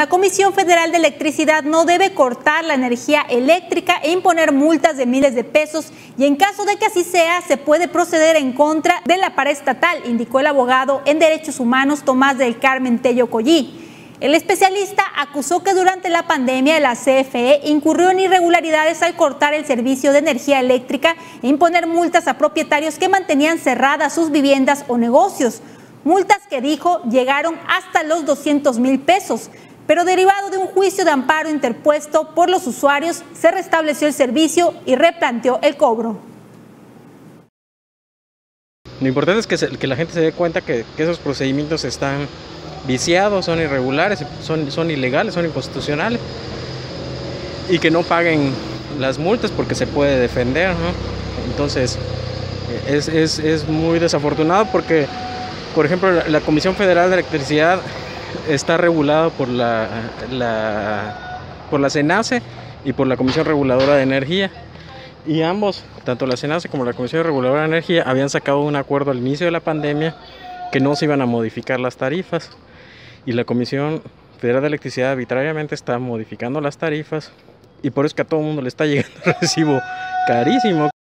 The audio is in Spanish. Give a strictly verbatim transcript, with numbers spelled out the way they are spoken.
la Comisión Federal de Electricidad no debe cortar la energía eléctrica e imponer multas de miles de pesos, y en caso de que así sea, se puede proceder en contra de la paraestatal, indicó el abogado en Derechos Humanos Tomás del Carmen Tello Collí. El especialista acusó que durante la pandemia la C F E incurrió en irregularidades al cortar el servicio de energía eléctrica e imponer multas a propietarios que mantenían cerradas sus viviendas o negocios. Multas que, dijo, llegaron hasta los doscientos mil pesos, pero derivado de un juicio de amparo interpuesto por los usuarios, se restableció el servicio y replanteó el cobro. Lo importante es que, se, que la gente se dé cuenta que, que esos procedimientos están viciados, son irregulares, son, son ilegales, son inconstitucionales, y que no paguen las multas porque se puede defender, ¿no? Entonces es, es, es muy desafortunado porque, por ejemplo, la, la Comisión Federal de Electricidad está regulada por la, la, por la CENACE y por la Comisión Reguladora de Energía, y ambos, tanto la CENACE como la Comisión Reguladora de Energía, habían sacado un acuerdo al inicio de la pandemia que no se iban a modificar las tarifas, y la Comisión Federal de Electricidad arbitrariamente está modificando las tarifas, y por eso es que a todo el mundo le está llegando un recibo carísimo.